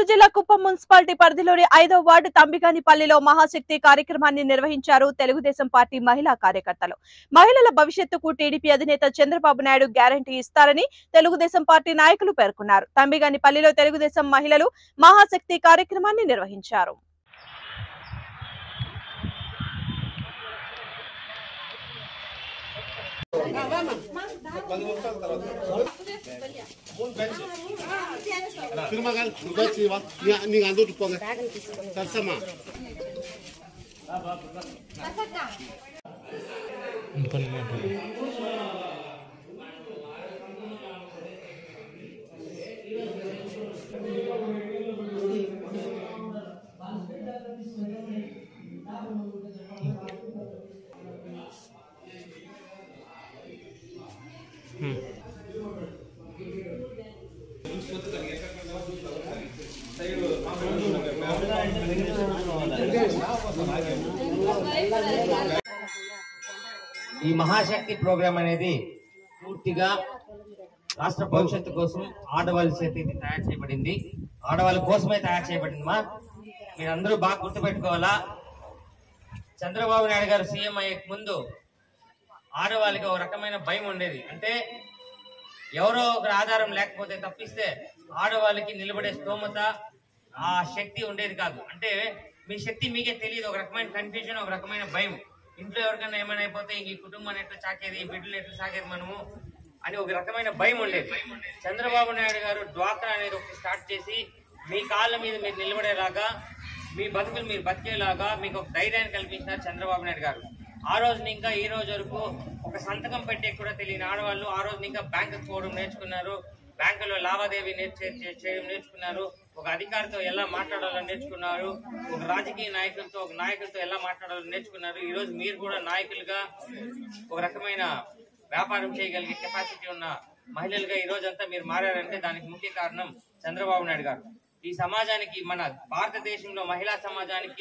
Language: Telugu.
గుంటూరు జిల్లా కుప్పం మున్సిపాలిటీ పరిధిలోని 5వ వార్డు తంబిగానిపల్లిలో మహాశక్తి కార్యక్రమాన్ని నిర్వహించారు తెలుగుదేశం పార్టీ మహిళా కార్యకర్తలు. మహిళల భవిష్యత్తుకు టీడీపీ అధినేత చంద్రబాబు నాయుడు గ్యారంటీ ఇస్తారని తెలుగుదేశం పార్టీ నాయకులు పేర్కొన్నారు. తంబిగానిపల్లిలో తెలుగుదేశం మహిళలు మహాశక్తి కార్యక్రమాన్ని నిర్వహించారు. ఈ మహాశక్తి ప్రోగ్రామ్ అనేది పూర్తిగా రాష్ట్ర భవిష్యత్తు కోసం ఆడవాళ్ళ చేత ఇది తయారు చేయబడింది. ఆడవాళ్ళ కోసమే తయారు చేయబడింది. మీరందరూ బాగా గుర్తుపెట్టుకోవాలా, చంద్రబాబు నాయుడు గారు సీఎం అయ్యే ముందు ఆడవాళ్ళకి ఒక రకమైన భయం ఉండేది. అంటే ఎవరో ఒకరి ఆధారం లేకపోతే తప్పిస్తే ఆడవాళ్ళకి నిలబడే స్తోమత, ఆ శక్తి ఉండేది కాదు. అంటే మీ శక్తి మీకే తెలియదు. ఒక రకమైన కన్ఫ్యూజన్, ఒక రకమైన భయం. ఇంట్లో ఎవరికైనా ఏమైనా అయిపోతే ఈ కుటుంబాన్ని ఎట్లా సాకేది, ఈ బిడ్డలు ఎట్లా సాకేది మనము అని ఒక రకమైన భయం ఉండేది. చంద్రబాబు నాయుడు గారు డ్వాక్రా అనేది ఒకటి స్టార్ట్ చేసి మీ కాళ్ళ మీద మీరు నిలబడేలాగా, మీ బతుకులు మీరు బతికేలాగా మీకు ఒక ధైర్యాన్ని కల్పించినారు చంద్రబాబు నాయుడు గారు. ఆ రోజున ఇంకా ఈ రోజు వరకు ఒక సంతకం పెట్టే కూడా తెలియని ఆడవాళ్ళు ఆ రోజున ఇంకా బ్యాంకుకి పోవడం నేర్చుకున్నారు, బ్యాంకులో లావాదేవీ చేయడం నేర్చుకున్నారు, ఒక అధికారితో ఎలా మాట్లాడాలో నేర్చుకున్నారు, ఒక రాజకీయ నాయకులతో ఒక నాయకులతో ఎలా మాట్లాడాలో నేర్చుకున్నారు. ఈ రోజు మీరు కూడా నాయకులుగా ఒక రకమైన వ్యాపారం చేయగలిగే కెపాసిటీ ఉన్న మహిళలుగా ఈ రోజంతా మీరు మారారంటే దానికి ముఖ్య కారణం చంద్రబాబు నాయుడు గారు. ఈ సమాజానికి, మన భారతదేశంలో మహిళా సమాజానికి